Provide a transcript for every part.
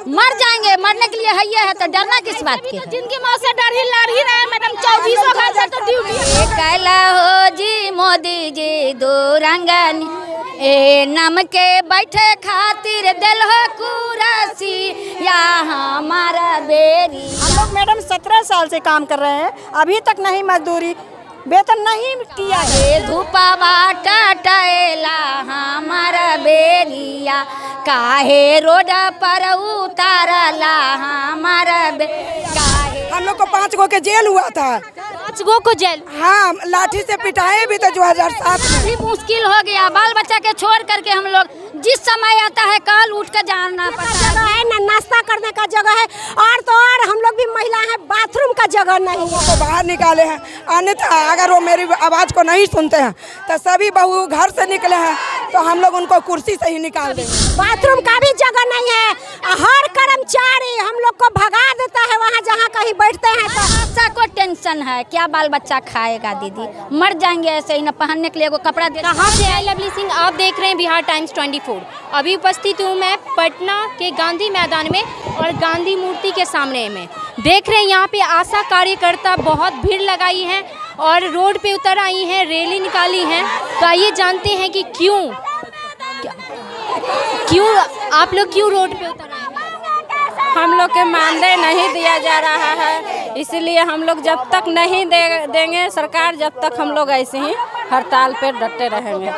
मर जाएंगे, मरने के लिए है तो डरना किस बात की? जिनकी मौत से डर ही लड़ ही रहे मैडम, 24 घंटे तो ड्यूटी। कहला हो जी मोदी जी दो रंगनी ए नम के बैठे खातिर दिल हो कुरासी या हमारा बेरी। हम लोग मैडम 17 साल से काम कर रहे हैं, अभी तक नहीं मजदूरी वेतन नहीं किया है। धूपा बाटा टैला हमारा बेरिया काहे रोड पर उतारला हमारा काहे। हम लोग को 5 गो के जेल हुआ था। 5 गो को जेल? हाँ, लाठी से पिटाए भी तो 2007 में। भी मुश्किल हो गया, बाल बच्चा के छोड़ करके हम लोग जिस समय आता है कल उठ कर जाना पड़ता है ना, नाश्ता करने का जगह है और तो और हम लोग भी महिला हैं, बाथरूम का जगह नहीं है। वो बाहर निकाले हैं, अन्यथा अगर वो मेरी आवाज़ को नहीं सुनते हैं तो सभी बहू घर से निकले हैं तो हम लोग उनको कुर्सी से ही निकाल देंगे। बाथरूम का भी जगह नहीं है, हर कर्मचारी हम लोग को भगा देता है वहाँ जहाँ कहीं बैठते हैं तो। ऐसा कोई टेंशन है क्या? बाल बच्चा खाएगा दीदी, मर जाएंगे ऐसे ही, न पहनने के लिए वो कपड़ा दे। कहाँ से है लवली सिंह? आप देख रहे हैं बिहार टाइम्स 24। अभी उपस्थित हूँ मैं पटना के गांधी मैदान में और गांधी मूर्ति के सामने में। देख रहे हैं यहाँ पे आशा कार्यकर्ता बहुत भीड़ लगाई है और रोड पे उतर आई हैं, रैली निकाली हैं। तो आइए जानते हैं कि क्यों आप लोग क्यों रोड पे उतर आए हैं? हम लोग के मानदेय नहीं दिया जा रहा है, इसलिए हम लोग जब तक नहीं देंगे सरकार, जब तक हम लोग ऐसे ही हड़ताल पे डटे रहेंगे।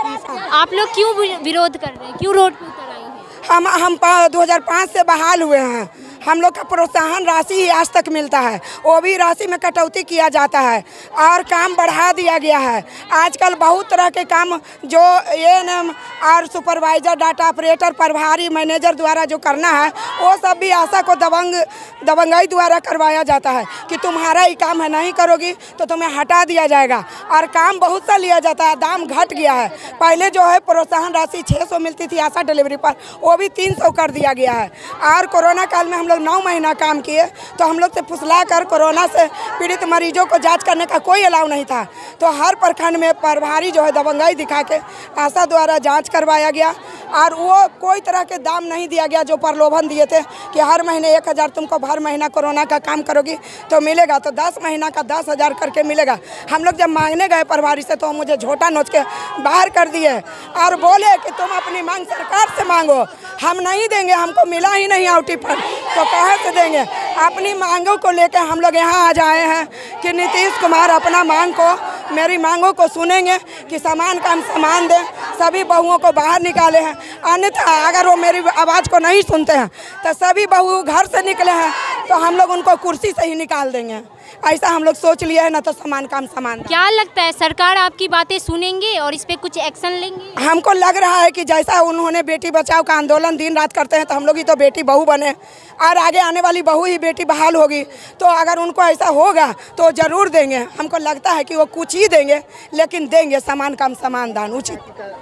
आप लोग क्यों विरोध कर रहे हैं, क्यों रोड पे उतर आई हैं? हम 2005 से बहाल हुए हैं। हम लोग का प्रोत्साहन राशि ही आज तक मिलता है, वो भी राशि में कटौती किया जाता है और काम बढ़ा दिया गया है। आजकल बहुत तरह के काम जो एएनएम और सुपरवाइजर, डाटा ऑपरेटर, प्रभारी, मैनेजर द्वारा जो करना है वो सब भी आशा को दबंगाई द्वारा करवाया जाता है कि तुम्हारा ही काम है, नहीं करोगी तो तुम्हें हटा दिया जाएगा। और काम बहुत सा लिया जाता है, दाम घट गया है। पहले जो है प्रोत्साहन राशि 600 मिलती थी आशा डिलीवरी पर, वो भी 300 कर दिया गया है। और कोरोना काल में हम लोग 9 महीना काम किए तो हम लोग से फुसला कर कोरोना से पीड़ित मरीजों को जांच करने का कोई अलाउ नहीं था, तो हर प्रखंड में प्रभारी जो है दबंगाई दिखा के आशा द्वारा जांच करवाया गया और वो कोई तरह के दाम नहीं दिया गया जो प्रलोभन दिए थे कि हर महीने 1000 तुमको हर महीना कोरोना का काम करोगी तो मिलेगा, तो 10 महीना का 10,000 करके मिलेगा। हम लोग जब मांगने गए प्रभारी से तो मुझे झोटा नोच के बाहर कर दिए और बोले कि तुम अपनी मांग सरकार से मांगो, हम नहीं देंगे, हमको मिला ही नहीं आउटी पर तो कहाँ से देंगे। अपनी मांगों को लेकर हम लोग यहाँ आ जाए हैं कि नीतीश कुमार अपना मेरी मांगों को सुनेंगे कि समान काम समान दें, सभी बहुओं को बाहर निकाले हैं। अन्यथा अगर वो मेरी आवाज़ को नहीं सुनते हैं तो सभी बहू घर से निकले हैं तो हम लोग उनको कुर्सी से ही निकाल देंगे। ऐसा हम लोग सोच लिया है ना, तो समान काम समान। क्या लगता है सरकार आपकी बातें सुनेंगे और इस पे कुछ एक्शन लेंगे? हमको लग रहा है कि जैसा उन्होंने बेटी बचाओ का आंदोलन दिन रात करते हैं तो हम लोग ही तो बेटी बहू बने और आगे आने वाली बहू ही बेटी बहाल होगी, तो अगर उनको ऐसा होगा तो ज़रूर देंगे। हमको लगता है कि वो कुछ ही देंगे लेकिन देंगे समान काम समान दान उचित।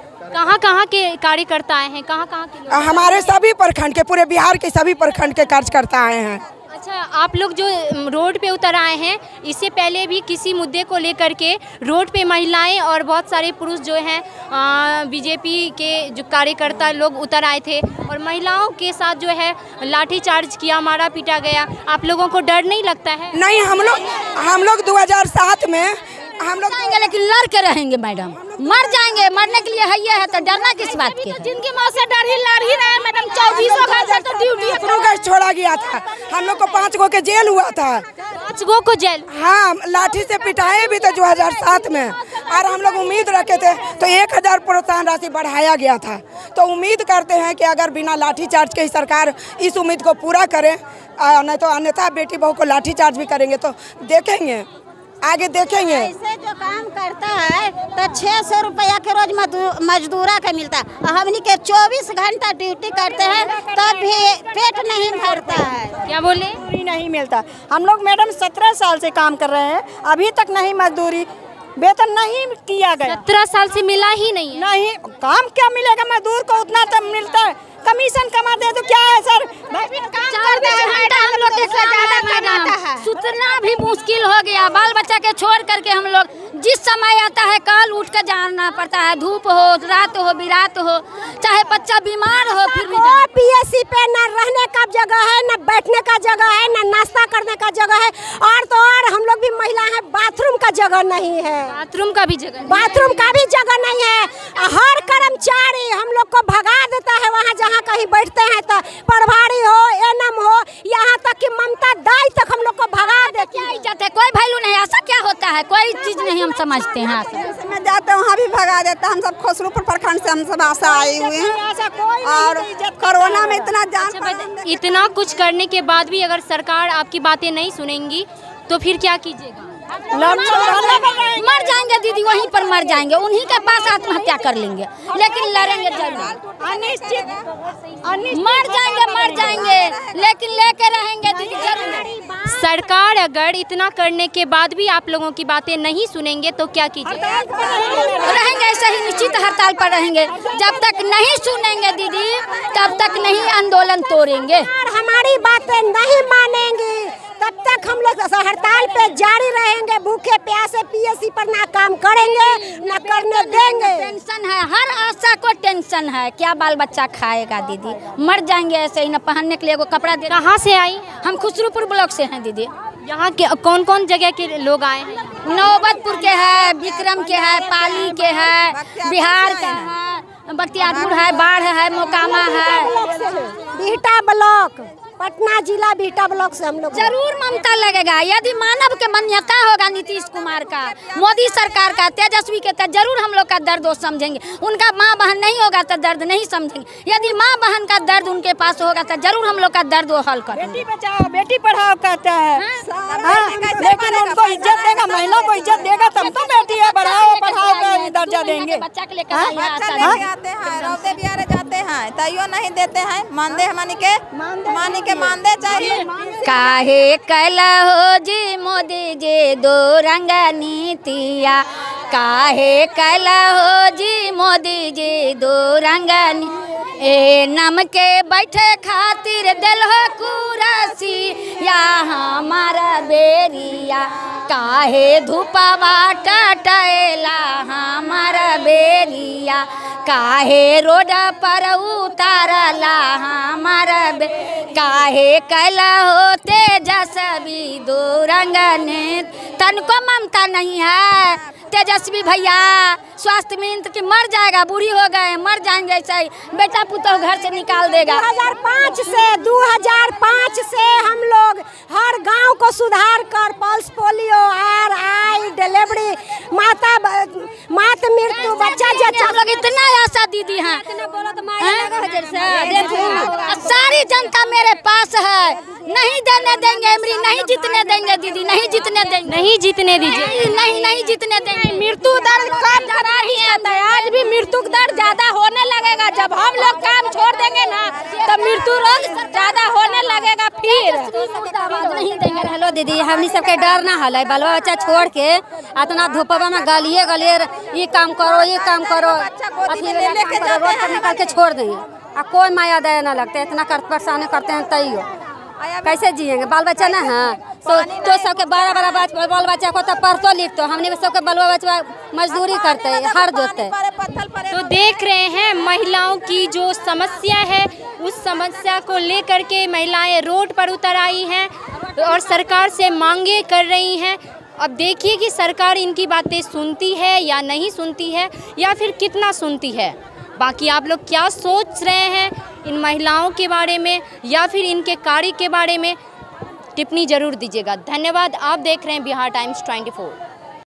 कहाँ के कार्यकर्ता आए हैं, कहाँ के लोग? हमारे सभी प्रखंड के, पूरे बिहार के सभी प्रखंड के कार्यकर्ता आए हैं। अच्छा, आप लोग जो रोड पे उतर आए हैं, इससे पहले भी किसी मुद्दे को लेकर के रोड पे महिलाएं और बहुत सारे पुरुष जो हैं बीजेपी के जो कार्यकर्ता लोग उतर आए थे और महिलाओं के साथ जो है लाठीचार्ज किया, मारा पीटा गया। आप लोगों को डर नहीं लगता है? नहीं, हम लोग 2007 में हम लोग जाएंगे लेकिन लड़ के रहेंगे मैडम, मर जाएंगे, मरने के लिए है तो डरना किस बात की? जिनकी मौत से डर ही लड़ ही रहे मैडम, 24 घंटे तो ड्यूटी छोड़ा गया था। हम लोग को 5 गो के जेल हुआ था। 5 गो को जेल? हाँ, लाठी से पिटाए भी तो 2007 में। और हम लोग उम्मीद रखे थे तो 1000 प्रोत्साहन राशि बढ़ाया गया था, तो उम्मीद करते हैं कि अगर बिना लाठीचार्ज के ही सरकार इस उम्मीद को पूरा करे, नहीं तो अन्यथा बेटी बहू को लाठीचार्ज भी करेंगे तो देखेंगे, आगे देखेंगे। ऐसे जो काम करता है तो 600 रुपया के रोज मजदूरा का मिलता है, हमनी के 24 घंटा ड्यूटी करते हैं तब भी पेट नहीं भरता है। क्या बोले? नहीं मिलता। हम लोग मैडम 17 साल से काम कर रहे हैं, अभी तक नहीं मजदूरी वेतन नहीं किया गया। 17 साल से मिला ही नहीं है? नहीं, काम क्या मिलेगा, मजदूर को उतना तब मिलता है, कमीशन कमा दे तो क्या है सर, सुतना भी मुश्किल हो गया। बाल बच्चा के छोड़ करके हम लोग जिस समय आता है कल उठ कर जाना पड़ता है, धूप हो, रात हो, बिरात हो, चाहे बच्चा बीमार हो, फिर भी पीएससी पे न रहने का नहीं है, बाथरूम का भी जगह बाथरूम का भी जगह नहीं है। हर कर्मचारी हम लोग को भगा देता है वहाँ जहाँ कहीं बैठते हैं तो, प्रभारी हो एनएम हो, यहाँ तक कि ममता दाई तक हम लोग को भगा देती है। इज्जत है, कोई वैल्यू नहीं। ऐसा क्या होता है, कोई चीज नहीं हम समझते हैं। में जाते वहाँ भी भगा देता। हम सब खुसरूपुर प्रखंड से हम सब आशा आए हुए हैं और कोरोना में इतना इतना कुछ करने के बाद भी अगर सरकार आपकी बातें नहीं सुनेंगी तो फिर क्या कीजिएगा? मर जाएंगे दीदी, वहीं पर मर जाएंगे, उन्हीं के पास आत्महत्या कर लेंगे, लेकिन लड़ेंगे जरूर। मर जाएंगे लेकिन लेके रहेंगे दीदी जरूर। सरकार अगर इतना करने के बाद भी आप लोगों की बातें नहीं सुनेंगे तो क्या कीजिएगा? रहेंगे ऐसे ही, निश्चित हड़ताल पर रहेंगे। जब तक नहीं सुनेंगे दीदी तब तक नहीं आंदोलन तोड़ेंगे। हमारी बातें नहीं मानेंगी तब तक हम लोग हड़ताल पे जारी रहेंगे, भूखे प्यासे पीएससी पर ना काम करेंगे ना करने देंगे। टेंशन है, हर आशा को टेंशन है, क्या बाल बच्चा खाएगा दीदी। मर जाएंगे ऐसे ही, न पहनने के लिए वो कपड़ा दे। कहाँ से आई? हम खुसरूपुर ब्लॉक से हैं दीदी। यहाँ के कौन कौन जगह के लोग आए हैं? नौबतपुर के है, विक्रम के है, पाली के है, बिहार के है, बख्तियारपुर है, बाढ़ है, मोकामा है, बिहटा ब्लॉक, पटना जिला बिहटा ब्लॉक से हम लोग। जरूर ममता लगेगा। यदि मानव के मान्यता होगा नीतीश कुमार का, मोदी सरकार का, तेजस्वी के, तो जरूर हम लोग का दर्द वो समझेंगे। उनका माँ बहन नहीं होगा तो दर्द नहीं समझेंगे। यदि माँ बहन का दर्द उनके पास होगा तो जरूर हम लोग का दर्द वो हल करेंगे। बेटी बचाओ बेटी पढ़ाओ कहता है, लेकिन उनको इज्जत देगा, महिला को इज्जत देगा तब तो बेटी है बढ़ाओ पढ़ाओ का दर्जा देंगे। बच्चा के लेकर आते हैं, रौदे बिहार जाते हैं, तैयो नहीं देते हैं। मानदे हमानी के मानदे चाहिए। काहे कैला हो जी मोदी जी दो रंग नीतिया, काहे कैला हो जी मोदी जी दो रंग ए नम के बैठे खातिर दिल हो कुरसी या हमारा बेरिया, काहे धूपवा टटैला हमारा बेरिया, काहे रोड पर उतारला हमारा काहे कैला हो तेजस्वी दो रंग ने। तनको ममता नहीं है तेजस्वी भैया। स्वास्थ्य मंत्री की मर जाएगा, बूढ़ी हो गए, मर जाएंगे ऐसे ही, बेटा पुतौ घर से निकाल देगा। 2005 से हम लोग हर गांव को सुधार कर पल्स पोलियो, RI, डिलीवरी, माता मृत्यु, बच्चा हम लोग इतना आशा दीदी हैं। सारी जनता मेरे पास है, नहीं देने देंगे, नहीं जीतने देंगे दीदी, नहीं जीतने देंगे, नहीं जीतने दीजिए, नहीं जीतने देंगे। मृत्यु दर कम करा रही है, आज भी मृत्यु दर ज्यादा होने लगेगा। जब हम लोग काम छोड़ देंगे ना तो मृत्यु दर ज्यादा होने लगेगा। फिर नहीं देंगे। हेलो दीदी, हमनी सबके डर ना हल, बाल बच्चा छोड़ के इतना धूपवा में गलिए ये काम करो रोड पर निकाल के छोड़ देंगे। कोई माया दया ना लगता है, इतना परेशानी करते हैं तैयो कैसे जिएंगे? बाल बच्चा ना है तो सबके बड़ा बाल बच्चा को तो पढ़तो लिखतो, हमने सबके बाल बच्चा मजदूरी करते हैं, हर जोते। तो देख रहे हैं महिलाओं की जो समस्या है, उस समस्या को लेकर के महिलाएं रोड पर उतर आई हैं और सरकार से मांगे कर रही हैं। अब देखिए कि सरकार इनकी बातें सुनती है या नहीं सुनती है, या फिर कितना सुनती है। बाकी आप लोग क्या सोच रहे हैं इन महिलाओं के बारे में या फिर इनके कार्य के बारे में, टिप्पणी जरूर दीजिएगा। धन्यवाद। आप देख रहे हैं बिहार टाइम्स 24।